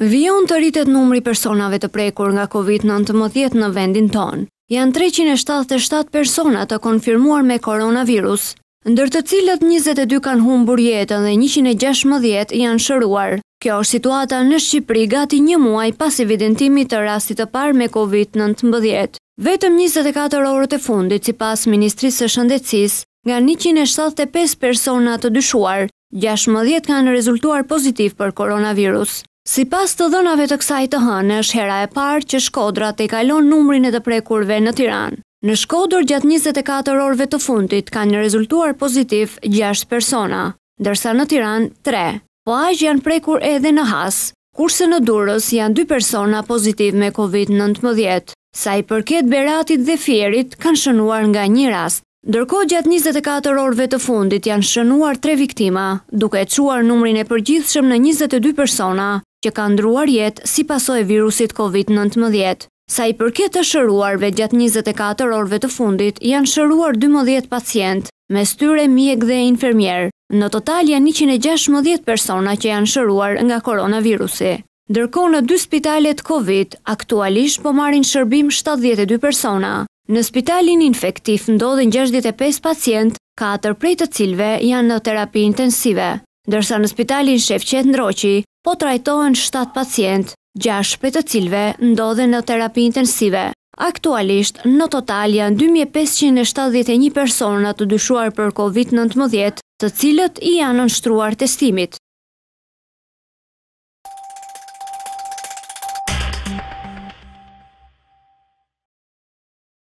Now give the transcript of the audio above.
Vijon të rritet numri personave të prekur nga COVID-19 në vendin tonë. Janë 377 persona të konfirmuar me koronavirus, ndër të cilët 22 kanë humbur jetën dhe 116 janë shëruar. Kjo është situata në Shqipëri gati një muaj pas evidentimit të rastit të parë me COVID-19. Vetëm 24 orët e fundit, sipas Ministrisë së Shëndetësisë, nga 175 persona të dyshuar, 16 kanë rezultuar pozitiv për koronavirus. Sipas të dhënave të kësaj të hënë, është hera e parë që Shkodra te kalon numrin e të prekurve në Tiranë. Në Shkodër gjatë 24 orëve të fundit kanë rezultuar pozitiv 6 persona, ndërsa në Tiranë 3. Po aq janë prekur edhe në Has, kurse në Durrës janë 2 persona pozitiv me COVID-19. Sa i përket Beratit dhe Fierit, kanë shënuar nga një rast. Ndërkohë gjatë 24 orëve të fundit janë shënuar 3 viktima, duke çuar numrin e përgjithshëm në 22 persona që kanë ndruar jetë si pasojë e virusit COVID-19. Sa i përket të shëruarve gjatë 24 orëve të fundit, janë shëruar 12 pacient, mes tyre mjek dhe infermier. Në total janë 116 persona që janë shëruar nga koronavirusi. Ndërkohë në 2 spitalet COVID, aktualisht po marrin shërbim 72 persona. Në spitalin infektiv ndodhen 65 pacient, 4 prej të cilëve janë në terapi intensive, ndërsa në spitalin Shefqet Ndroqi po trajtohen 7 pacient, 6 prej të cilëve ndodhen në terapi intensive. Aktualisht, në total janë 2571 persona të dyshuar për COVID-19, të cilët i janë nënshtruar testimit.